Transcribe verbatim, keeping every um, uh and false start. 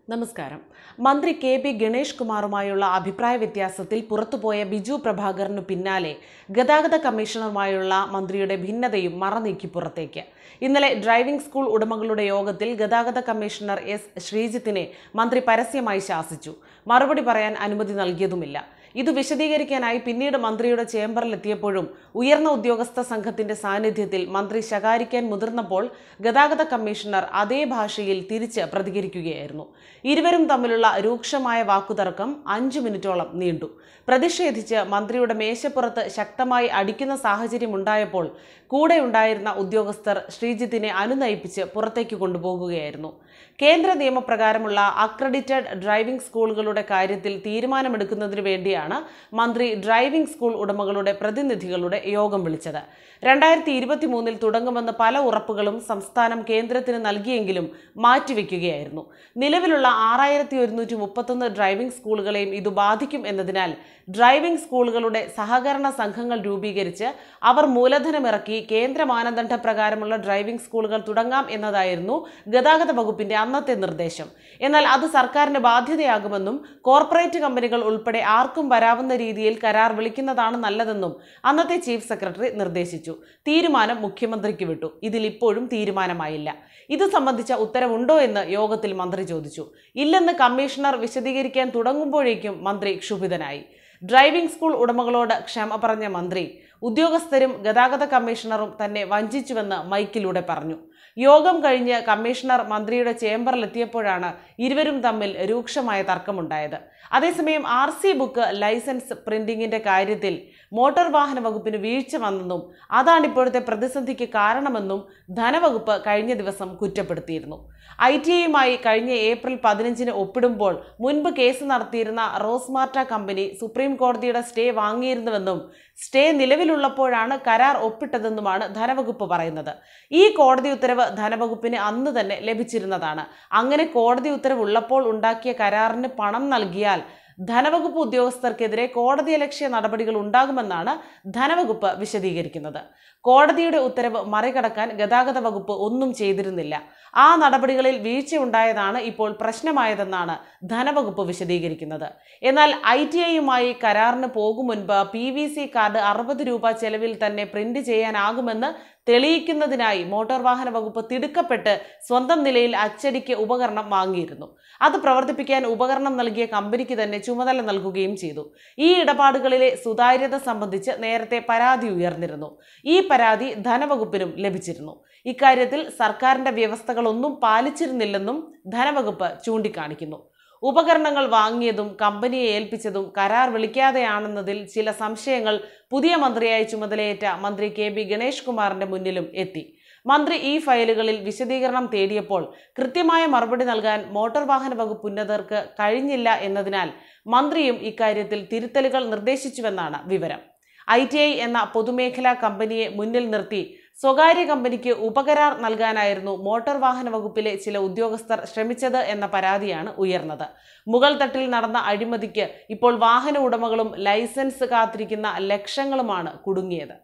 നമസ്കാരം. മന്ത്രി K B Ganesh കുമാറുമായുള്ള അഭിപ്രായ വ്യത്യാസത്തിൽ പുറത്തുപോയ ബിജു പ്രഭാകറിനു പിന്നാലെ ഗതാഗത കമ്മീഷണറുമായുള്ള മന്ത്രിയുടെ ഭിന്നതയും മറനീക്കി പുറത്തേക്ക്. ഇന്നലെ ഡ്രൈവിംഗ് സ്കൂൾ ഉടമകളുടെ യോഗത്തിൽ ഗതാഗത കമ്മീഷണർ എസ് ശ്രീജിത്തിനെ മന്ത്രി പരസ്യമായി ശാസിച്ചു. മറുപടി പറയാൻ അനുമതി നൽകിയതുമില്ല. ഇത് വിശദീകരിക്കാനായി പിന്നീട് മന്ത്രിയുടെ ചേംബറിലെത്തിയപ്പോഴും ഉയർന്ന ഉദ്യോഗസ്ഥ സംഘത്തിന്റെ സാന്നിധ്യത്തിൽ മന്ത്രി ശകാരിക്കാൻ മുതിർന്നപ്പോൾ ഗതാഗത കമ്മീഷണർ അതേ ഭാഷയിൽ തിരിച്ച് പ്രതികരിക്കുകയായിരുന്നു. ഇരുവരും തമ്മിലുള്ള രൂക്ഷമായ വാക്കുതർക്കം അഞ്ചു മിനിറ്റോളം നീണ്ടു. പ്രതിഷേധിച്ച് മന്ത്രിയുടെ മേശപ്പുറത്ത് ശക്തമായി അടിക്കുന്ന സാഹചര്യമുണ്ടായപ്പോൾ കൂടെ ഉണ്ടായിരുന്ന ഉദ്യോഗസ്ഥർ ശ്രീജിത്തിനെ അനുനയിപ്പിച്ച് പുറത്തേക്ക് കൊണ്ടുപോകുകയായിരുന്നു. കേന്ദ്ര നിയമപ്രകാരമുള്ള അക്രഡിറ്റഡ് ഡ്രൈവിംഗ് സ്കൂളുകളുടെ കാര്യത്തിൽ തീരുമാനമെടുക്കുന്നതിനു വേണ്ടിയാണ് മന്ത്രി ഡ്രൈവിംഗ് സ്കൂൾ ഉടമകളുടെ പ്രതിനിധികളുടെ യോഗം വിളിച്ചത്. രണ്ടായിരത്തി ഇരുപത്തി മൂന്നിൽ തുടങ്ങുമെന്ന് പല ഉറപ്പുകളും സംസ്ഥാനം കേന്ദ്രത്തിന് നൽകിയെങ്കിലും മാറ്റിവെക്കുകയായിരുന്നു. നിലവിലുള്ള ആറായിരത്തി ഒരുന്നൂറ്റി മുപ്പത്തൊന്ന് ഡ്രൈവിംഗ് സ്കൂളുകളെയും ഇത് ബാധിക്കും എന്നതിനാൽ ഡ്രൈവിംഗ് സ്കൂളുകളുടെ സഹകരണ സംഘങ്ങൾ രൂപീകരിച്ച് അവർ മൂലധനമിറക്കി കേന്ദ്ര മാനദണ്ഡ പ്രകാരമുള്ള ഡ്രൈവിംഗ് സ്കൂളുകൾ തുടങ്ങാം എന്നതായിരുന്നു ഗതാഗത വകുപ്പിന്റെ അന്നത്തെ നിർദ്ദേശം. എന്നാൽ അത് സർക്കാരിന് ബാധ്യതയാകുമെന്നും കോർപ്പറേറ്റ് കമ്പനികൾ ഉൾപ്പെടെ ആർക്കും വരാവുന്ന രീതിയിൽ കരാർ വിളിക്കുന്നതാണ് നല്ലതെന്നും അന്നത്തെ ചീഫ് സെക്രട്ടറി നിർദ്ദേശിച്ചു. തീരുമാനം മുഖ്യമന്ത്രിക്ക് വിട്ടു. ഇതിൽ ഇപ്പോഴും തീരുമാനമായില്ല. ഇത് സംബന്ധിച്ച ഉത്തരവുണ്ടോ എന്ന് യോഗത്തിൽ മന്ത്രി ചോദിച്ചു. ഇല്ലെന്ന് കമ്മീഷണർ വിശദീകരിക്കാൻ തുടങ്ങുമ്പോഴേക്കും മന്ത്രി ക്ഷുഭിതനായി. ഡ്രൈവിംഗ് സ്കൂൾ ഉടമകളോട് ക്ഷമ പറഞ്ഞ മന്ത്രി ഉദ്യോഗസ്ഥരും ഗതാഗത കമ്മീഷണറും തന്നെ വഞ്ചിച്ചുവെന്ന് മൈക്കിലൂടെ പറഞ്ഞു. യോഗം കഴിഞ്ഞ് കമ്മീഷണർ മന്ത്രിയുടെ ചേംബറിലെത്തിയപ്പോഴാണ് ഇരുവരും തമ്മിൽ രൂക്ഷമായ തർക്കമുണ്ടായത്. അതേസമയം ആർ സി ബുക്ക് ലൈസൻസ് പ്രിന്റിംഗിന്റെ കാര്യത്തിൽ മോട്ടോർ വാഹന വകുപ്പിന് വീഴ്ച വന്നെന്നും അതാണ് ഇപ്പോഴത്തെ പ്രതിസന്ധിക്ക് കാരണമെന്നും ധനവകുപ്പ് കഴിഞ്ഞ ദിവസം കുറ്റപ്പെടുത്തിയിരുന്നു. ഐ ടി ഐയുമായി കഴിഞ്ഞ ഏപ്രിൽ പതിനഞ്ചിന് ഒപ്പിടുമ്പോൾ മുൻപ് കേസ് നടത്തിയിരുന്ന റോസ്മാർട്ട കമ്പനി സുപ്രീം കോടതിയുടെ സ്റ്റേ വാങ്ങിയിരുന്നുവെന്നും സ്റ്റേ നിലവിലുള്ളപ്പോഴാണ് കരാർ ഒപ്പിട്ടതെന്നുമാണ് ധനവകുപ്പ് പറയുന്നത്. ഈ കോടതി ഉത്തരവ് ധനവകുപ്പിന് അന്ന് തന്നെ ലഭിച്ചിരുന്നതാണ്. അങ്ങനെ കോടതി ഉത്തരവ് ഉള്ളപ്പോൾ ഉണ്ടാക്കിയ കരാറിന് പണം നൽകിയാൽ ധനവകുപ്പ് ഉദ്യോഗസ്ഥർക്കെതിരെ കോടതിയലക്ഷ്യ നടപടികൾ ഉണ്ടാകുമെന്നാണ് ധനവകുപ്പ് വിശദീകരിക്കുന്നത്. കോടതിയുടെ ഉത്തരവ് മറികടക്കാൻ ഗതാഗത വകുപ്പ് ഒന്നും ചെയ്തിരുന്നില്ല. ആ നടപടികളിൽ വീഴ്ചയുണ്ടായതാണ് ഇപ്പോൾ പ്രശ്നമായതെന്നാണ് ധനവകുപ്പ് വിശദീകരിക്കുന്നത്. എന്നാൽ ഐ ടി ഐയുമായി കരാറിന് പോകും മുൻപ് പി വി സി കാർഡ് അറുപത് രൂപ ചെലവിൽ തന്നെ പ്രിന്റ് ചെയ്യാനാകുമെന്ന് തെളിയിക്കുന്നതിനായി മോട്ടോർ വാഹന വകുപ്പ് തിടുക്കപ്പെട്ട് സ്വന്തം നിലയിൽ അച്ചടിക്ക് ഉപകരണം വാങ്ങിയിരുന്നു. അത് പ്രവർത്തിപ്പിക്കാൻ ഉപകരണം നൽകിയ കമ്പനിക്ക് തന്നെ ചുമതല നൽകുകയും ചെയ്തു. ഈ ഇടപാടുകളിലെ സുതാര്യത സംബന്ധിച്ച് നേരത്തെ പരാതി ഉയർന്നിരുന്നു. ഈ പരാതി ധനവകുപ്പിനും ലഭിച്ചിരുന്നു. ഇക്കാര്യത്തിൽ സർക്കാരിന്റെ വ്യവസ്ഥകളൊന്നും പാലിച്ചിരുന്നില്ലെന്നും ധനവകുപ്പ് ചൂണ്ടിക്കാണിക്കുന്നു. ഉപകരണങ്ങൾ വാങ്ങിയതും കമ്പനിയെ ഏൽപ്പിച്ചതും കരാർ വിളിക്കാതെയാണെന്നതിൽ ചില സംശയങ്ങൾ പുതിയ മന്ത്രിയായി ചുമതലയേറ്റ മന്ത്രി കെ ബി ഗണേഷ് കുമാറിന്റെ മുന്നിലും എത്തി. മന്ത്രി ഈ ഫയലുകളിൽ വിശദീകരണം തേടിയപ്പോൾ കൃത്യമായ മറുപടി നൽകാൻ മോട്ടോർ വാഹന വകുപ്പ് ഉന്നതർക്ക് കഴിഞ്ഞില്ല എന്നതിനാൽ മന്ത്രിയും ഇക്കാര്യത്തിൽ തിരുത്തലുകൾ നിർദ്ദേശിച്ചുവെന്നാണ് വിവരം. ഐ ടി ഐ എന്ന പൊതുമേഖലാ കമ്പനിയെ മുന്നിൽ നിർത്തി സ്വകാര്യ കമ്പനിക്ക് ഉപകരാർ നൽകാനായിരുന്നു മോട്ടോർ വാഹന വകുപ്പിലെ ചില ഉദ്യോഗസ്ഥർ ശ്രമിച്ചത് എന്ന പരാതിയാണ് ഉയർന്നത്. മുകൾ തട്ടിൽ നടന്ന അഴിമതിക്ക് ഇപ്പോൾ വാഹന ഉടമകളും ലൈസൻസ് കാത്തിരിക്കുന്ന ലക്ഷങ്ങളുമാണ് കുടുങ്ങിയത്.